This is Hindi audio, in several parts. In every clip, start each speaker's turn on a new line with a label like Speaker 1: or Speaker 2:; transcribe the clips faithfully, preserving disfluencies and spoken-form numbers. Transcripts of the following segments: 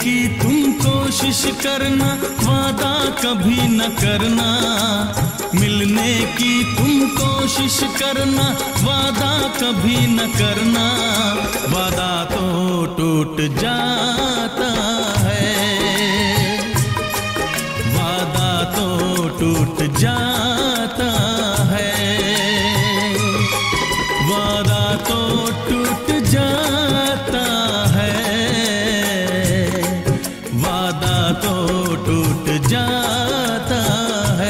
Speaker 1: की तुम कोशिश करना, वादा कभी न करना। मिलने की तुम कोशिश करना, वादा कभी न करना। वादा तो टूट जाता है, वादा तो टूट जाता है, वादा तो टूट जाता है, वादा तो टूट जाता है।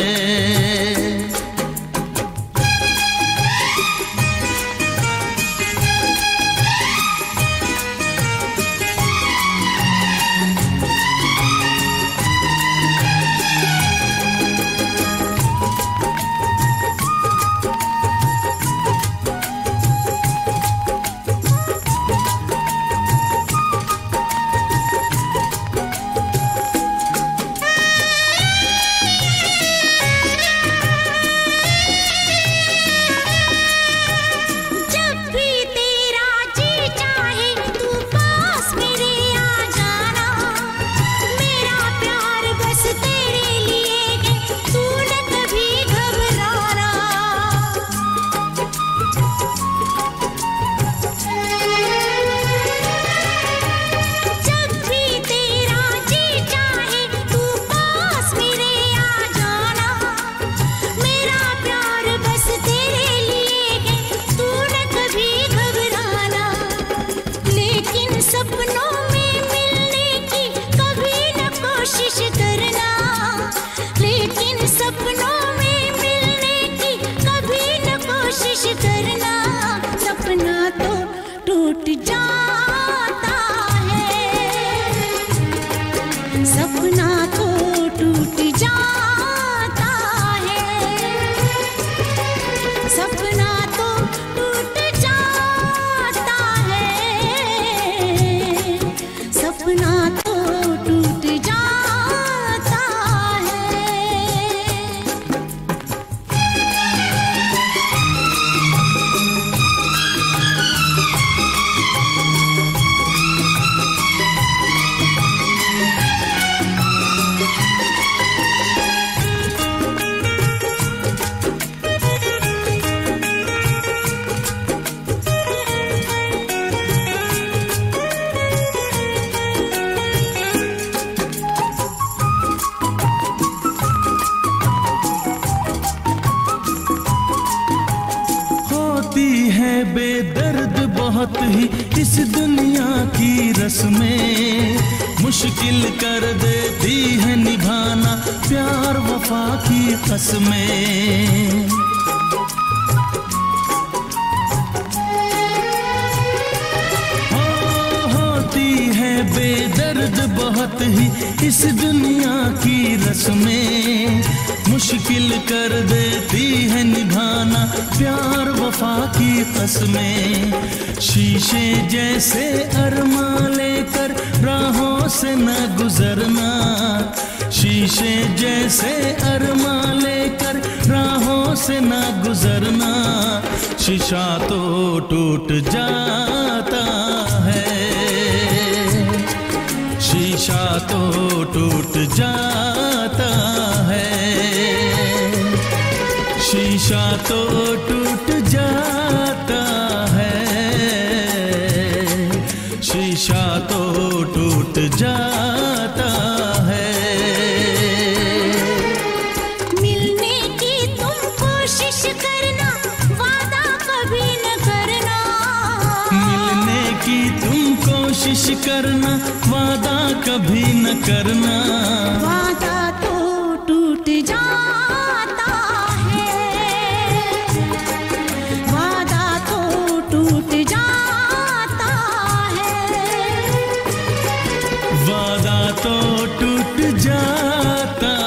Speaker 2: सपना तो टूट जाता है, सपना तो टूट जाता है, सपना तो टूट जाता है।
Speaker 1: है बेदर्द बहुत ही इस दुनिया की रस्में, मुश्किल कर देती है निभाना प्यार वफा की कसमें। हो होती है बेदर्द बहुत ही इस दुनिया की रस्में, मुश्किल कर देती है निभाना प्यार वफा की कसमें। शीशे जैसे अरमा लेकर राहों से न गुजरना, शीशे जैसे अरमा लेकर राहों से न गुजरना। शीशा तो टूट जाता है, शीशा तो टूट जाता है, शीशा तो टूट जाता है, शीशा तो टूट जाता है।
Speaker 2: मिलने की तुम कोशिश करना, वादा कभी न करना।
Speaker 1: मिलने की तुम कोशिश करना, वादा कभी न करना।
Speaker 2: वादा तो टूट जाता है, वादा तो टूट जाता है,
Speaker 1: वादा तो टूट जाता